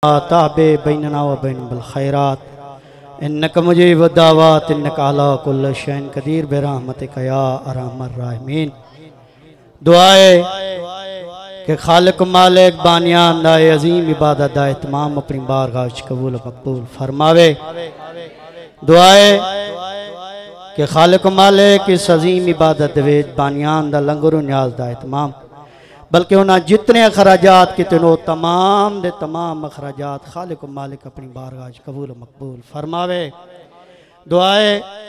ताबे बैनना व ban bill खैरात इन्नका मुजीब दावत इन्नका अला कुल्ल शैइन कदीर बिरहमतिका या अरहमर राहिमीन। दुआए कि खालिक मालिक बानियान दाए अजीम इबादत दाए तमाम अपनी बारगाह कबूल मकबूल फरमावे। दुआए कि खालिक मालिक इस अजीम इबादत वेच बानियान दा लंगर न्याज दाए तमाम बल्कि उन्हें जितने अखराजात कितने नो तमाम दे तमाम अखराजात खालिक मालिक अपनी बारगाह कबूल मकबूल फरमावे। दुआए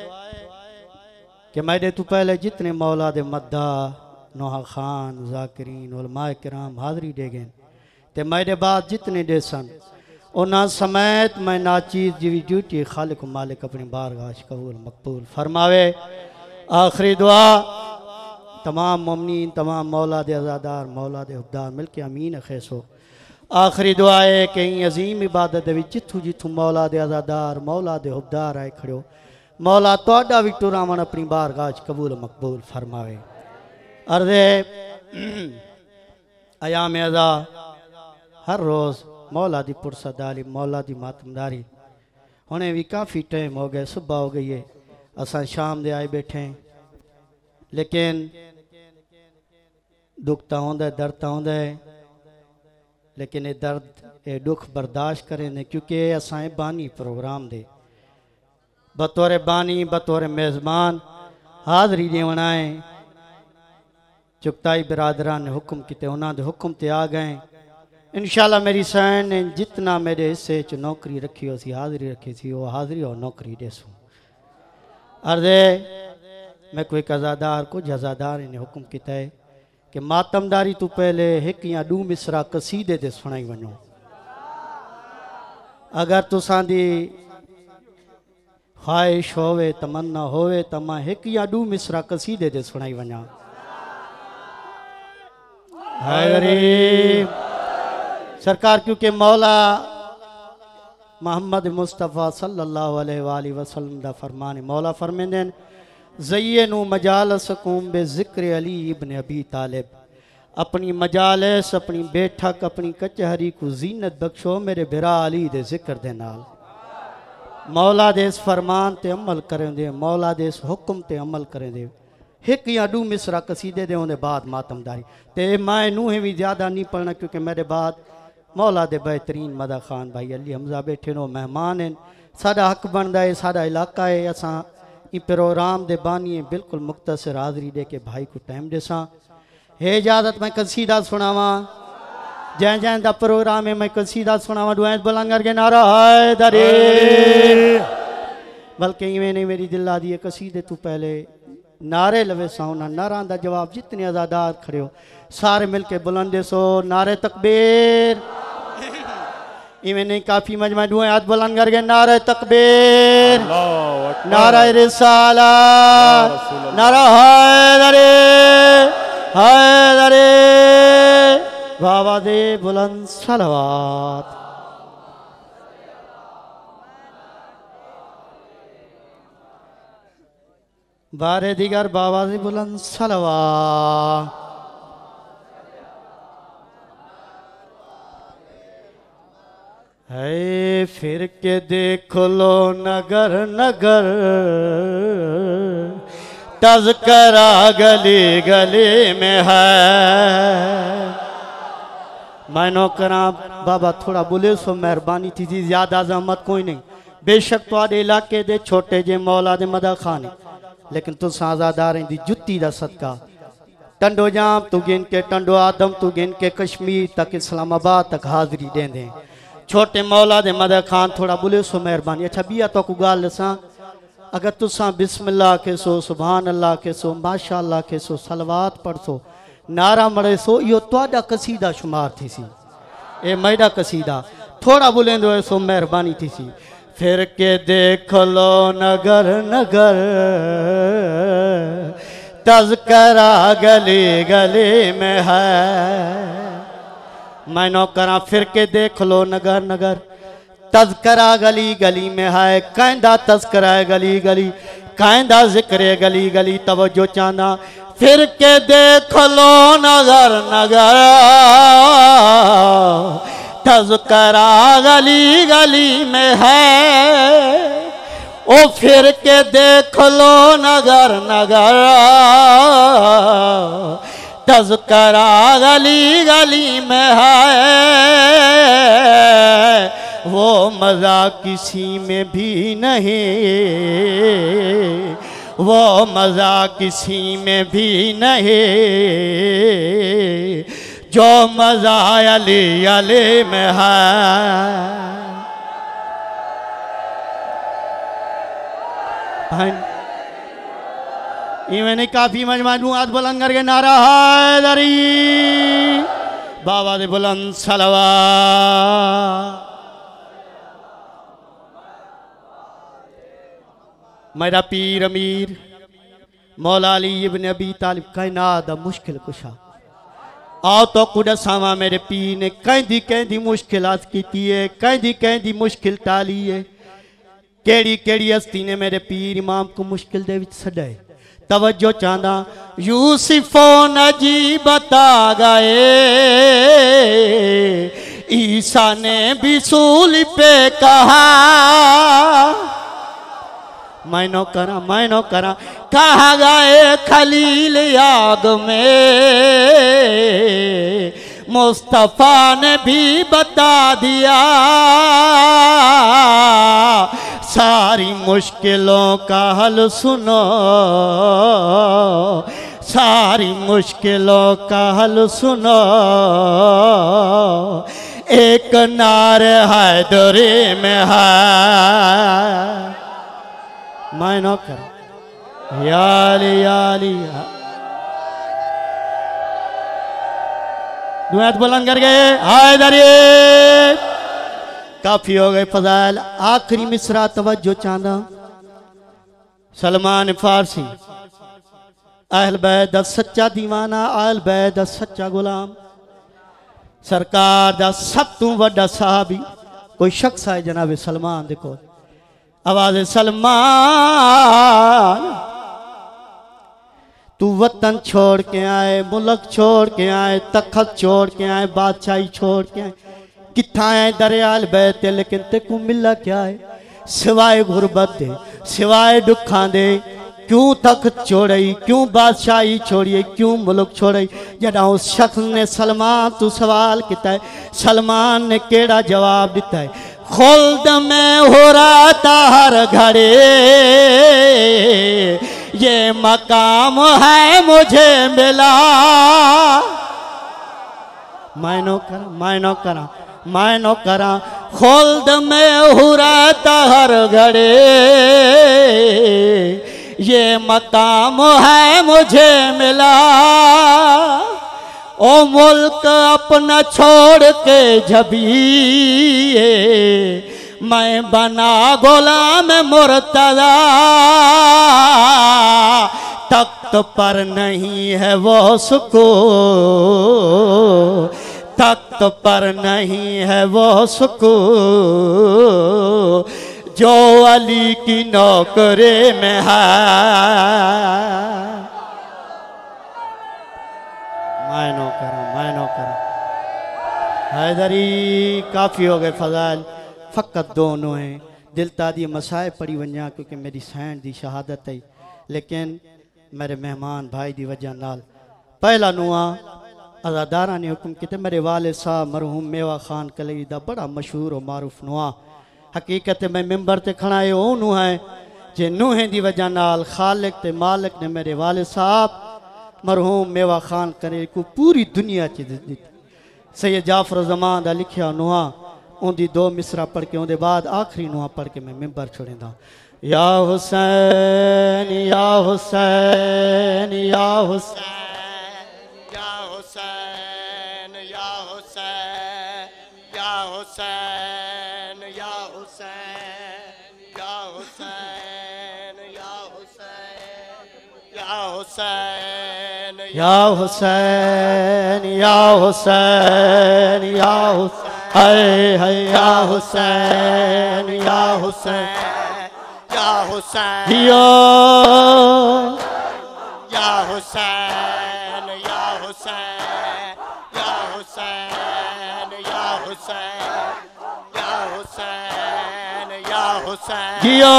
कि मेरे तू पहले जितने मौला दे मद्दा नोहा खान जाकिरीन उलमाए किराम हाज़री दे गए ते मेरे बाद जितने दे सन उन्हें समेत मैं नाचीज जी ड्यूटी खालिक मालिक अपनी बारगाह कबूल मकबूल फरमावे। आखिरी दुआ तमाम मुमनीन तमाम मौला दे अज़ादार मौला दे हुब्दार मिल के अमीन खेसो। आखिरी दुआ है कि अजीम इबादत जिथू जिथू मौला दे अज़ादार मौला दे हुब्दार आए खड़ो मौला तोड़ा भी टुरावन अपनी बारगाह कबूल मकबूल फरमावे। अर्ज़े अयाम अज़ा हर रोज़ मौला दी पुरसदारी मौला दी मातमदारी हुणे भी काफ़ी टाइम हो गए सुबह हो गई है असा शाम दे आए बैठे हैं लेकिन दुख तो होंदा दर्द तो होंदा है लेकिन ये दर्द ये दुख बर्दाश्त करें ने क्योंकि असाए बानी प्रोग्राम दे बतौर बानी बतौर मेज़बान हाज़री देवना है। चुगताई बिरादरान ने हुक्म किते उन्होंने हुक्म ते आ गए इंशाल्लाह मेरी सैन ने जितना मेरे हिस्से च नौकरी रखी हो सी हाज़री रखी सी वो हाज़री और नौकरी देसूँ। अर्ज़े मैं कोई अज़ादार कुछ अज़ादार ने हुक्म किया है कि मातमदारी तो पहले एक या दू मिसरा कसीदे दे सुनाई वनो अगर तुसांदी ख्वाहिश होवे तमन्ना होवे तो मैं एक या दू मिसरा कसीदे दे सुनाई वना। हाय गरीब सरकार क्योंकि मौला मोहम्मद मुस्तफ़ा सल्लल्लाहु अलैहि वसल्लम दा फरमान मौला फरमाते हैं ज़य्यनु मजालसकुम बेज़िक्र अली इब्न अबी तालिब अपनी मजालस अपनी बैठक अपनी कचहरी को जीनत बख्शो मेरे बिरा अली दे जिक्र दे नाल। मौला दे इस फरमान ते अमल करें दे मौला दे इस हुक्म ते अमल करें दे एक या दू मिसरा कसीदे दे उन्हें बाद मातमदारी ते मैं नूहें भी ज़्यादा नहीं पढ़ना क्योंकि मेरे बाद मौला दे बेहतरीन मदा खान भाई अली हमजा बैठे नो मेहमान हैं साडा हक बनता है साडा इलाका है असा प्रोग्राम दे बानी बिल्कुल मुख्तसर हाज़री दे के भाई को टाइम देसा है इजाज़त मैं कसीदा सुनावा जै जै दा प्रोग्राम है मैं कसीदा सुनावा दुआएं बुलंद करके नारा हैदरी बल्कि इवें नहीं मेरी दिल दी कसीदे तू पहले नारे लवे साउना नारा दा जवाब जितने अज़ादार खड़े हो सारे मिल के बुलंद सो नारे तकबीर इवें नहीं काफी मजमा दुआएं हाथ बुलंद करके नारे तकबीर नारा रिसालत नारा हैदरी हैदरी बाबा दे बुलंद सलवात। बारे दिगर बाबा दे बुलंद सलवात। है फिर के देख लो नगर नगर तज़करा गली गली में है मैनो करा बाबा थोड़ा बोले सो मेहरबानी थी ज़्यादा जहमत कोई नहीं बेशक थोड़े इलाके दे छोटे जे मौला दे मदा खाने लेकिन तुस आज़ादार दी जुत्ती दा सदका टंडो जाम तू गिन के टंडो आदम तू गिन के कश्मीर तक इस्लामाबाद तक हाज़री देंदे छोटे मौला दे मदा खान थोड़ा बोले सो मेहरबानी। अच्छा बिया तो को गाल सा अगर तुसा बिस्मिल्लाह के सो सुभान अल्लाह के सो माशा अल्लाह के सो सलवात पढ़ सो नारा मरे सो यो तोड़ा कसीदा शुमार थी सी ए मैडा कसीदा थोड़ा बुलेंदो है सो मेहरबानी थी सी। फिर के देख लो नगर नगर तज़करा गली गली में है मैं नौकरा फिर के देख लो नगर नगर तज़करा गली गली में है कहंदा तज़करा गली गली कहंदा जिक्र गली गली तवज्जो चांदा फिर के देख लो नगर नगर तज़करा गली गली में है, ओ फिर के देख लो नगर नगर। तज़करा गली गली में है, वो मज़ा किसी में भी नहीं, वो मज़ा किसी में भी नहीं, जो मज़ा अली अली में है। मैंने काफी मजमूआत बुलंद करके नारा हैदरी, बाबा दे बुलंद सलवा। मेरा पीर अमीर मौला अली इब्न अबी तालिब कायनात दा मुश्किल कुशा। आओ तो कुछ सावा मेरे पीर ने कहदी कहदी मुश्किलात की है, कहदी कहदी मुश्किल टाली है। केड़ी केड़ी हस्ती ने मेरे पीर इमाम को मुश्किल दे विच सदाए। तवज्जो चांदा यूसुफो नजी बता गए, ईसा ने भी सूली पे कहा, मैनो करा कहा गए खलील याग में, मुस्तफा ने भी बता दिया, सारी मुश्किलों का हल सुनो, सारी मुश्किलों का हल सुनो, एक नारे हैदरी में है। मैं नौकर याली याली दुआत बुलंद कर गए हैदरी। काफी हो गए फजाइल। आखिरी मिसरा तवज्जो चांदा सलमान फारसी अहल बैत दा सच्चा दीवाना, अहल बैत दा सच्चा गुलाम, सरकार दा सब तू वड्डा साहबी कोई शख्स है जनाब सलमान। देखो आवाज सलमान, तू वतन छोड़ के आए, मुल्क छोड़ के आए, तखत छोड़ के आए, बादशाही छोड़ के आए, किथा है दरियाल बैत, लेकिन तेको मिला क्या है सिवाय गुरबत दे, सिवाय दुखा दे। क्यों तखत छोड़ई, क्यों बादशाही छोड़िए, क्यों मुल्क छोड़ई। जड़ा उस शख्स ने सलमान तू सवाल किया है, सलमान ने केड़ा जवाब दिता है, खुल्द में हो रहा था हर घड़े, ये मकाम है मुझे मिला। मायनो करा खुल्द में हो रहा था हर घड़े, ये मकाम है मुझे मिला। ओ मुल्क अपना छोड़ के झबिए, मैं बना गुलाम मुर्तज़ा। तख्त पर नहीं है वो सुकून, तख्त पर नहीं है वो सुकून, जो अली की नौकरी में है। मैं करा हैदरी। काफ़ी हो गए फजाइल, फ़कत दोनों हैं। दिल तादी मसाए पड़ी वंजा क्योंकि मेरी सैन दी शहादत है, लेकिन मेरे मेहमान भाई दी वजह नाल पहला नुआ अज़ादारा ने हुक्म किया। मेरे वाले साहब मरहूम मेवा खान कलई दा बड़ा मशहूर और मारूफ नुआ। हकीकत मैं मिंबर ते खड़ा है वो नूह है जे नूहें दी वजह नाल खालिक ते मालिक ने मेरे वाले साहब मरहूम मेवा खान करे को पूरी दुनिया च दी। सैयद जाफर ज़मान दा लिखिया नुआ, उनकी दो मिसरा पढ़ के उनके बाद आखिरी नुआ पढ़ के मैं मिंबर छोड़ेंदा। या हुसैन या हुसैन या हुसैन या हुसैन या हुसैन या हुसैन या हुसैन या हुसैन या हुसैन या हुसैन या हुसैन या हुसैन या हुसैन हाय या हुसैन या हुसैन या हुसैन या हुसैन या हुसैन या हुसैन या हुसैन हुसैन जियो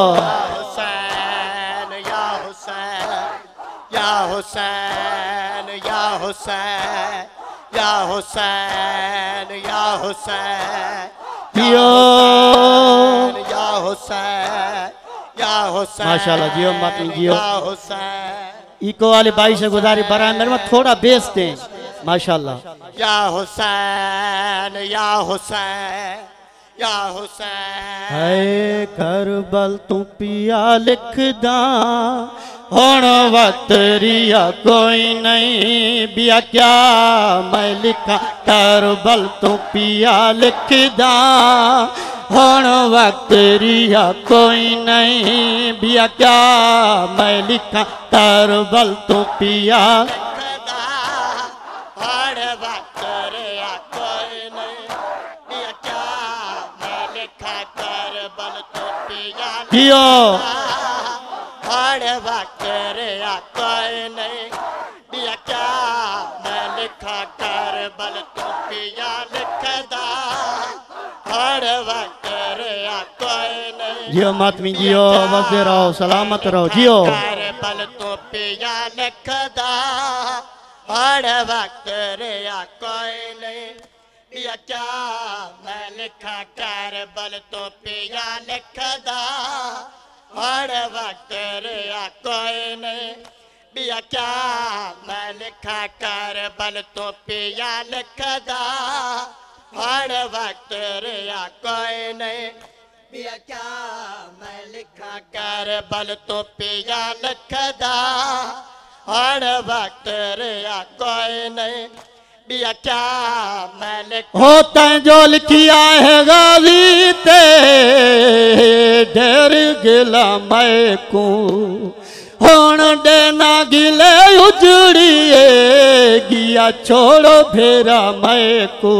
हुसैन या हुसैन या हुसैन या हुसैन या हुसैन या हुसैन जियो या हुसैन या हुसैन माशाल्लाह जियो मातमी जियो। या हुसैन इको वाले भाई से गुजारी बरा मेरे में थोड़ा बेच दें माशाल्लाह। या हुसैन या हुसैन या हुसैन है करबल तू पिया लिखदा हुण वक्त रिया कोई नहीं बिया क्या मैं लिखा करबल तू पिया लिखदा हुण वक्त रिया कोई नहीं बिया क्या मैं लिखा करबल तू पिया जियो हर वक्त रिया कोई नहीं बिया क्या मैं लिखा कर बल तो पिया लिखदा हर वक्त रिया कोई नहीं जियो मातमी जियो बसते रहो सलामत रहो जियो कर बल तो पिया लिखदा हर वक्त रिया कोई नहीं बिया क्या मैं लिखा कर बल तो पिया लिखदा हर वक्त रिया कोई नहीं बिया क्या मैं लिखा कर बल तो पिया लिखदा हर वक्त रिया कोई नहीं बिया क्या मैं लिखा कर बल तो पिया लिखदा हर वक्त रिया कोई नहीं बिया क्या मैं लिख होता जो लिखिया है गाजी ते ढेर गिला मैं को हुण देना गिले उजड़िए गिया छोड़ो फेरा मैं को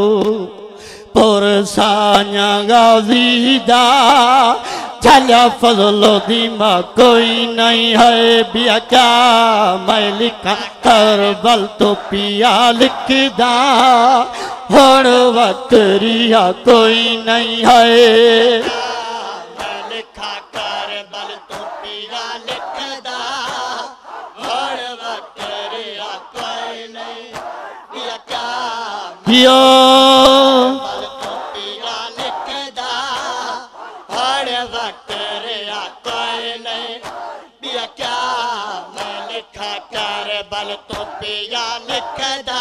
पुरसाया गाजी दा चलिया फजलो दीमा कोई नहीं है बिया क्या मैं लिखा करबल तो पिया लिखदा हुण वक्त रिया कोई नहीं है मैं लिखा करबल तो पिया लिखदा हर वक्त रिया कोई नहीं बिया क्या जियो बल तो पिया लिखदा हर वक्त रिया कोई नहीं बिया क्या मैं लिखा करबल तो पिया लिखदा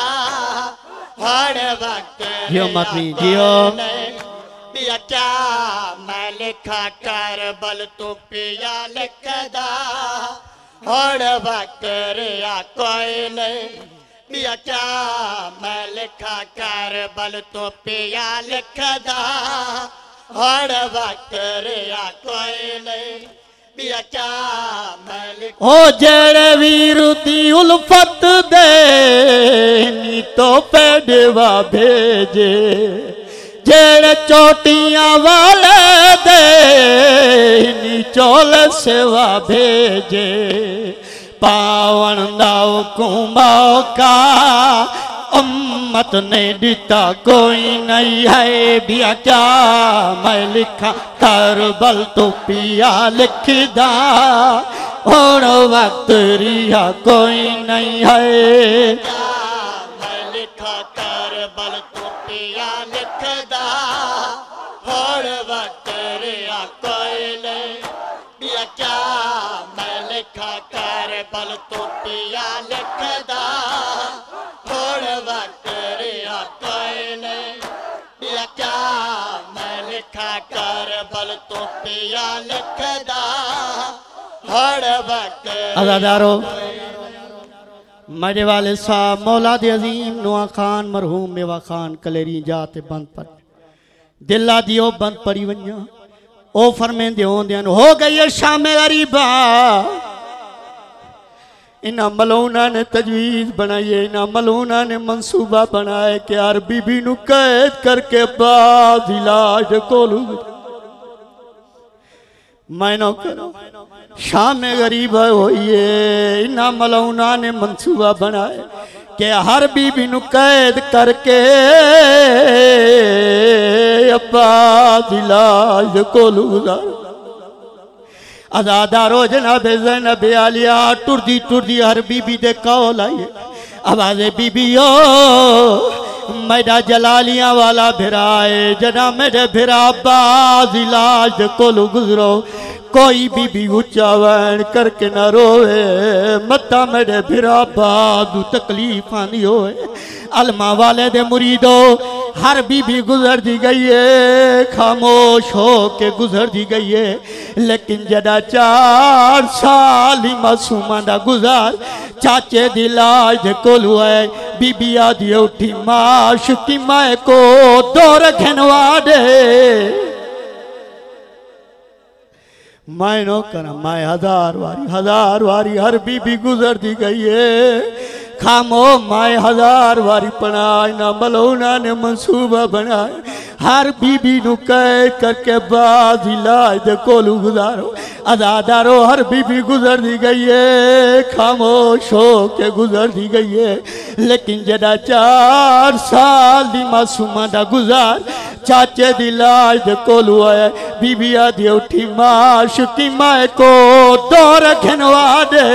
हर वक्त जियो मातमी जियो बिया क्या मैं लिखा करबल तो पिया लिखदा हर वक्त रिया कोई नहीं बिया क्या मैं लिखा करबल तो पिया लिखदा हर वक्त रिया कोई नहीं बिया क्या मैं लिख ओ जेड़े वीर दी उल्फत दे नी तो पेडवा भेजे जेड़े चोटियां वाले दे नी चोल सेवा भेजे पावन दाव कुमौका उम्मत ने दिता कोई नहीं है बिया क्या मैं लिखा करबल तो पिया लिखदा हुण वक्त रिया कोई नहीं है मैं लिखा करबल तो पिया लिखदा हर वक्त रिया कोई नहीं बिया क्या मैं लिखा करबल तो पिया लिखदा हर वक्त रिया कोई नहीं बिया क्या मैं लिखा करबल तो पिया लिखदा हर वक्त अज़ादारो मजे वाले साहब मौलाद अजीम नुआ खान मरहूम मेवा खान कलेरी जाते बंद पर दिला दियो बंद पड़ी वञा ओ फरमेंदे होंदियां हो गई है शाम गरीबा इन्हां मलूना ने तजवीज़ बनाई है इन्हां मलूना ने मंसूबा बनाए कि यार बीबी नू कैद करके बाद इलाज कोलू मैनो करो शाम गरीब होइए इन्हां मलूना ने मंसूबा बनाए कि हर बीबी नू कैद करके बाद इलाज कोलू गुजार अज़ादारो जनाब ज़ैनब आलिया टुरदी टुरदी हर बीबी दे कौल आई आवाज़े बीबियो मेरा जलालियां वाला भिराए जना मेरे भिरा बाज इलाज कोलू गुजरो कोई बीबी ऊंचा वैन करके न रोए मत्ता मेरे भिरा बादू तकलीफ आनी होए अलमा वाले दे मुरीदो हर बीबी गुजर दी गई है खामोश हो के गुजर दी गई है लेकिन जदा 4 साल ही मासूमा दा गुजार चाचे दी लाज दे कोलू है बीबी आदि उठी माश की मैं को दो रखनवा दे मैं नो करा मैं 1000 वारी हर बीबी गुजर दी गई है खामो मैं 1000 वारी पढ़ाई ना मलौना ने मंसूबा बनाया हर बीबी नु कह करके बाज इलाज दे कोलू गुजारो अज़ादारो हर बीबी गुजर दी गई है खामोश हो के गुजर दी गई है लेकिन जदा 4 साल दी मासूमा दा गुजार चाचे दी लाज दे कोलू आया बीबी आदि उठी माश की मैं को दो रखनवा दे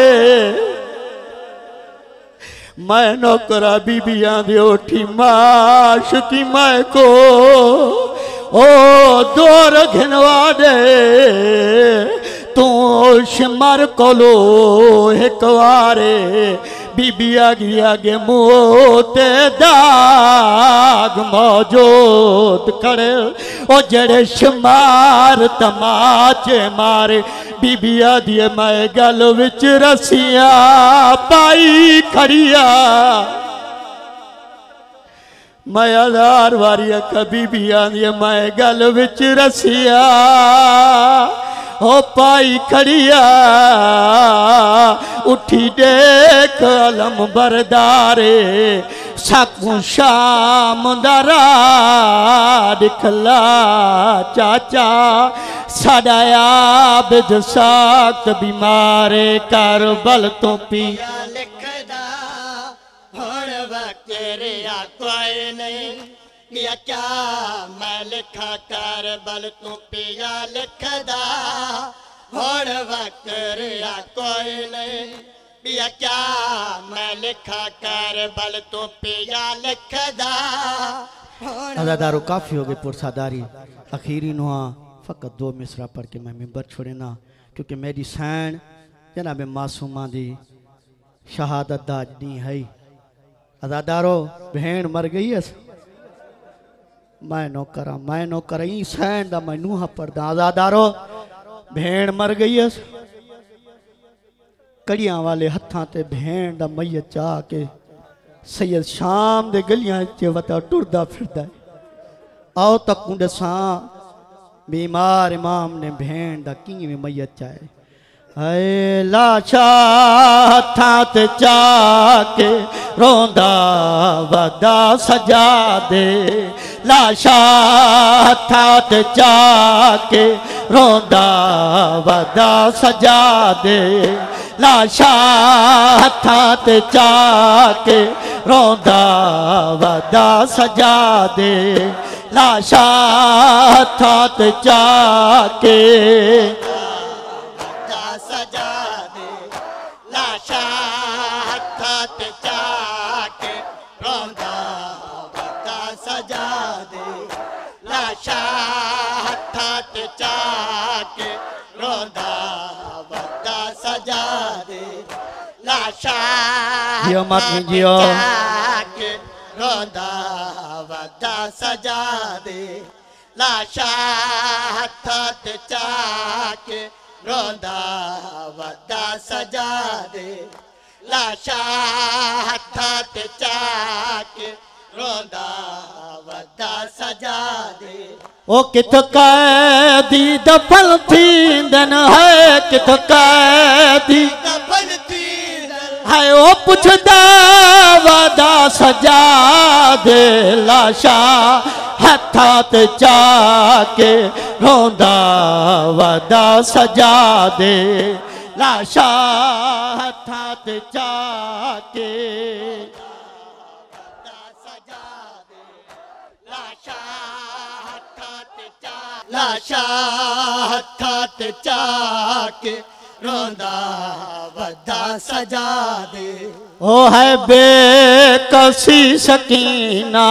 मैं नौकरा बीबियां दे उठी माश की मैं को ओ दो रखनवा दे तू शिमर कोलो एक वारे बीबी आगे मोते दाग मौजूद करे ओ जड़े शुमार तमाचे मारे बीबी आदि मैं गल विच रसिया पाई खड़िया मैं 1000 वारी बीबी आदि मैं गल विच रसिया ओ पाई खड़िया उठी देख अलम बरदारे साकू शाम दरा दिखला चाचा सदाया बिद साक बीमारे कर बल तो पी लिखदा हुण वक्त रिया कोई नहीं या क्या मैं लिखा कर बल तू पिया लिखदा हुण वक्त रिया कोई नहीं या क्या मैं लिखा कर बल तू पिया लिखदा अज़ादारो काफ़ी हो गए पुरसादारी आखिरी नुआ फ़कत 2 मिसरा पढ़ के मैं मिंबर छोड़े ना क्योंकि मेरी सैन जनाब मासूमा दी शहादत दा दी है अज़ादारो भेड़ मर गई है मैं नौकरा ई सैन दा मैं नूहा पढ़दा अज़ादारो भेड़ मर गई है कड़ियां वाले हत्थां ते भेड़ दा मैयत चा के सैयद शाम दे गलियां च वता टुरदा फिरदा आओ तक दसा बीमार इमाम ने भेड़ दा किवें मैयत चाहे हाय लाशा हत्थां ते चा के रोंदा वदा सजा दे लाशा हत्थां ते चा के रोंदा वदा सजा दे लाशा हत्थां ते चा के रोंदा वदा सजा दे लाशा हत्थां ते चा के सजा दे लाशा हत्थां ते चा के रोंदा वदा सजा दे लाशा हत्थां ते चा के रोंदा वदा सजा दे लाशा जियो मत जियो के रोंदा वदा सजा दे लाशा हत्थां ते चा के रोंदा वदा सजा दे लाशा हत्थां ते चा के रोंदा वदा सजा दे ओ किथ कैदी दफन थींदन है किथ कैदी दफन थींदन है ओ पुछदा वदा सजा दे लाशा हत्थां ते चा के रोंदा वदा सजा दे लाशा हत्थां ते चा के वदा सजा दे लाशा हत्थां ते चा लाशा हत्थां ते चाके रोंदा वदा सजा दे। ओ है बेकसी सकीना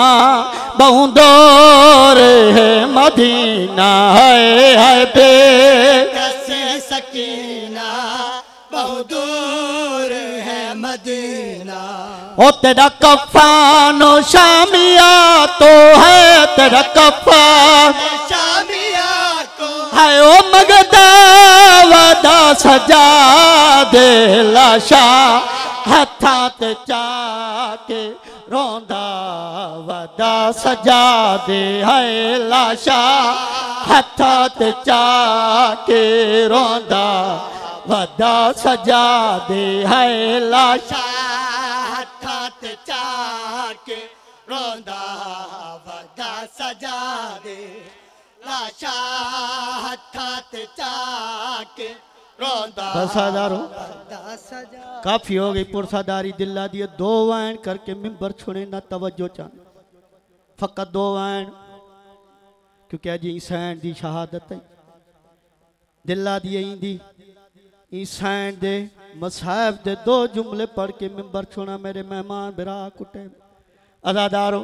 बहुदूर है मदीना, है बेकसी सकीना बहुदूर है मदीना। ओ तेरा कफानो शामिया तो है, तेरा कफान शामिया को है, ओ मगदा वदा सजा दे। लाशा हत्थां ते चाके रोंदा वदा सजा दे, है लाशा हत्थां ते चाके रोंदा वदा सजा दे, है लाशा हत्थां ते चाके रोंदा वदा सजा दे। लाशा हत्थां ते चाके रोंदा बसादारो वदा सजा। काफी हो गई पुरसादारी दिल्ला दिए। दो वैन करके मिंबर छुड़े ना तवज्जो चान, फकत दो वैन, क्योंकि अज ईसैन दी शहादत है। दिल्ला दी इंदी ईसैन दे मसाहब दे दो जुमले पढ़ के मिंबर छुड़ा। मेरे मेहमान बिरा कुटे अदादारो,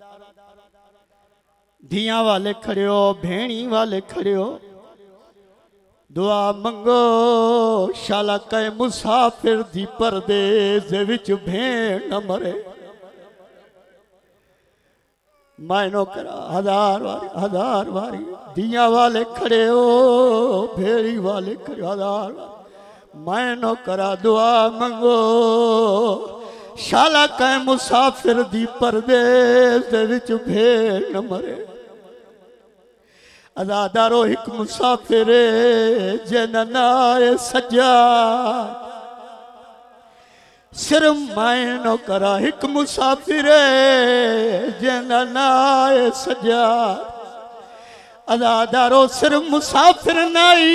धिया वाले खड़े हो, भेणी वाले खड़े हो, दुआ मंगो शाला कहे मुसाफिर दी परदेस दे विच भेण न मरे। मायनो करा हजार वारी दिया वाले खड़े हो, भेड़ी वाले खड़े हो, हजार वारी मायनो करा दुआ मंगो शाला कहे मुसाफिर दी परदेस दे विच भेण न मरे। अदादारो एक मुसाफिर जन नाए सजा, सिर मायनो करा एक मुसाफिर जन नाए सजा। अदादारो सिर मुसाफिर नाई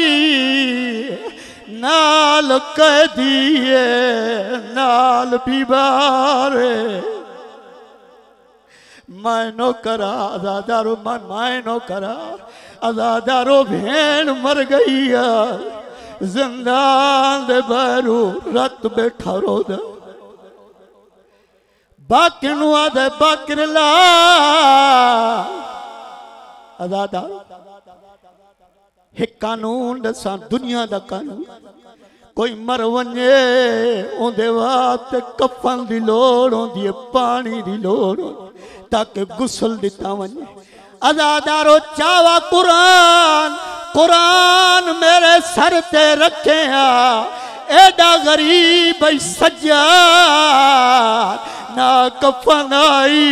नाल कह दिए नाल बीबारे। मायनो करा अदादारो मायनो करा अदादारो भेण मर गई है जिंदान दे बारू रत बैठा रोद। बाकिर नु आदे बाकिर ला अदादारो एक कानून दसा दुनिया दा कानून, कोई मर वने ओंदे वास्ते कफन दी लोड़ होंदी है, पानी दी लोड़ ताकि गुसल दिता वने। अदादारो चावा कुरान कुरान मेरे सर ते रखे एडा गरीब सज्जा ना कफन आई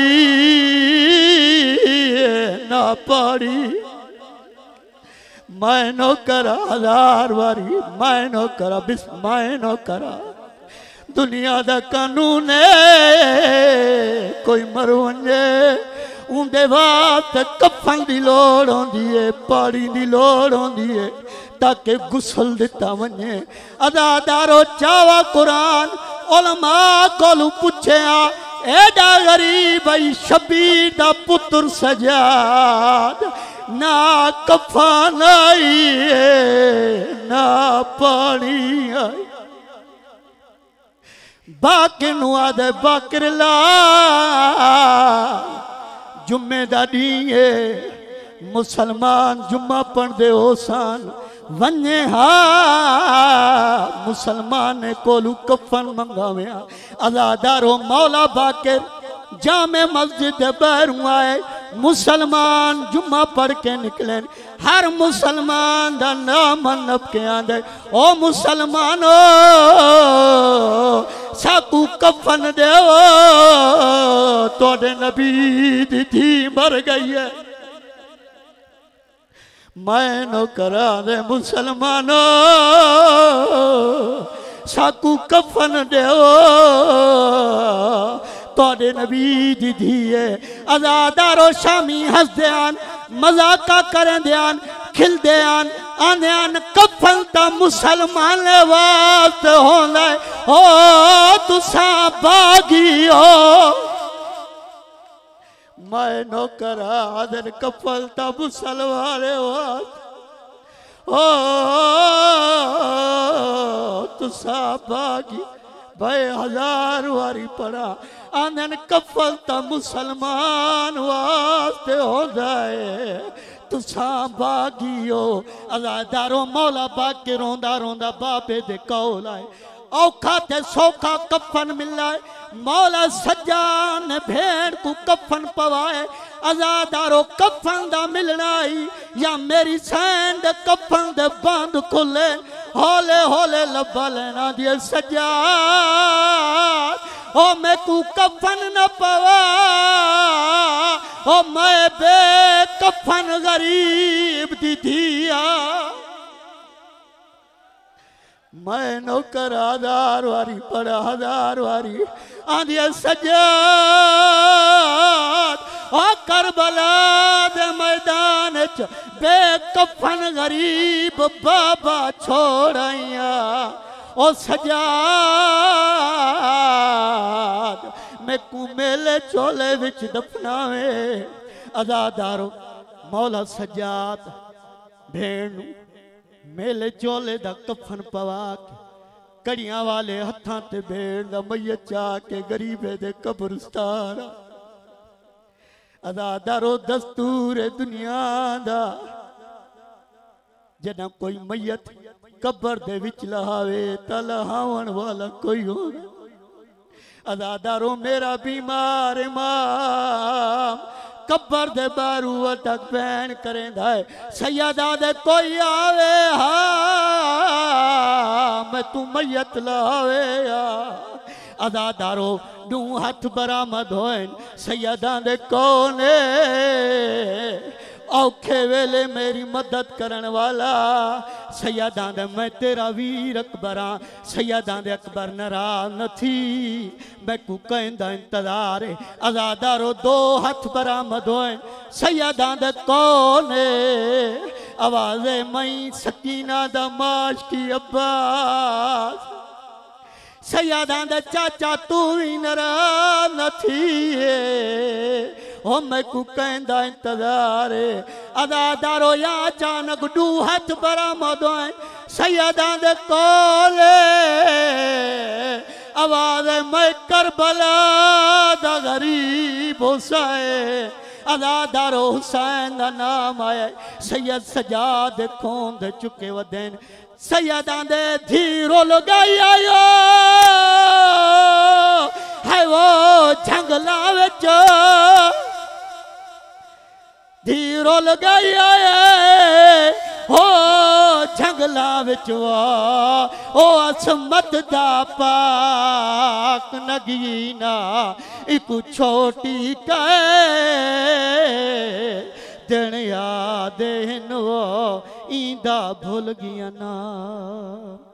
ना पाड़ी। मायनो करा हजार वारी मायनो करा बिस मायनो करा दुनिया दा कानून है, कोई मर वने उनके वास्ते कफन की लोड़ होंदी है, पानी की लोड़ होंदी है ताकि गुसल दिता वने। अदादारो चावा कुरान उलमा कोलू पुछया एडा गरीब शबीर दा पुत्र सजाद ना कफन आई ना पानी आई। बाकिर नु आदे बाकिर ला जुम्मे दा दी मुसलमान जुम्मा पढ़दे हो सन वने हा मुसलमान कोलू कफन मंगाव्या। अदादारो मौला बाकिर जामे मस्जिद बाहरों आए, मुसलमान जुम्मा पढ़ के निकले। हर मुसलमान दा नाम नप के आंदे ओ मुसलमानो साकू कफन देओ तोड़े नबी दी थी मर गई है। मैनो करा दे मुसलमानो साकू कफन देओ तोड़े नबी दी थी है। अजादारो शामी हंस दयान मजाका करें दयान खिल दयान आन कफन ता मुसलमान वास्ते होंदा ओ तुसा बागी हो। मैं नौकर आदर कफल ता मुसलवारे ओ तुसा बागी भाई 1000 वारी पड़ा आंदन कफल ता मुसलमान वास्ते हो जाए तुसा बागियो अज़ादारो मौला बाग के रोंदा रोंदा बाबे दे कौल आए औखा ते सौखा कफन मिला मौला सज्जान भेड़ को कफन पवाए आजादारो कफन दा मिलना ही या मेरी सैंड कफन दे बंद खुले हौले हौले लब्बा लेना दिए सज्जाद ओ मैं को कफन न पवा ओ मैं बे कफन गरीब दी दिया मैं नौकर 1000 वारी पड़ा 1000 वारी आंधी सज्जाद ओ करबला दे मैदान च बेकफन गरीब बाबा छोड़ाइया ओ सज्जाद मैं को मेले चोले विच दफनावे अज़ादारो मौला सज्जाद भेड़ मेले चोले दा कफन पवा के कड़ियां वाले हत्थां ते भेड़ दा मैयत चा के गरीबे दे कब्रिस्तान अज़ादारो दस्तूर दुनिया दा जदा कोई मैयत कब्र दे विच लहावे ता लहावण वाला कोई हो अज़ादारो मेरा बीमार इमाम कब्र दे बारू तक बैन करेंदा है सैयदा दे कोई आवे हा मैं तू मैयत लावे अज़ादारो दू हाथ बरामद होए सैयदा दे कोने औखे वेले मेरी मदद करन वाला सैयदा दे मैं तेरा वीर अकबर हाँ सैयदा दे अकबर नाराज न थी मैं को कहंदा इंतजार अज़ादारो 2 हाथ बरामद होए सैयदा दे कोने आवाज़े मई सकीना दा माश की अब्बास सैयदा दे चाचा तू ही नाराज न थी ओ मैं को कहंदा इंतजार अज़ादारो या अचानक 2 हाथ बरामद होए सैयदा दे कोले आवाज़ मैं करबला दा गरीब हुसैन अज़ादारो हुसैन दा नाम आया सैयद सजाद खोंद चुके वदेन सैयदा दे धीरो लगाई आयो है वो जंगला विच धीरो लगाई आए हो जंगला विच ओ असमत दा पाक नगीना एक छोटी कै दिन याद वो ईंदा भूल गया ना।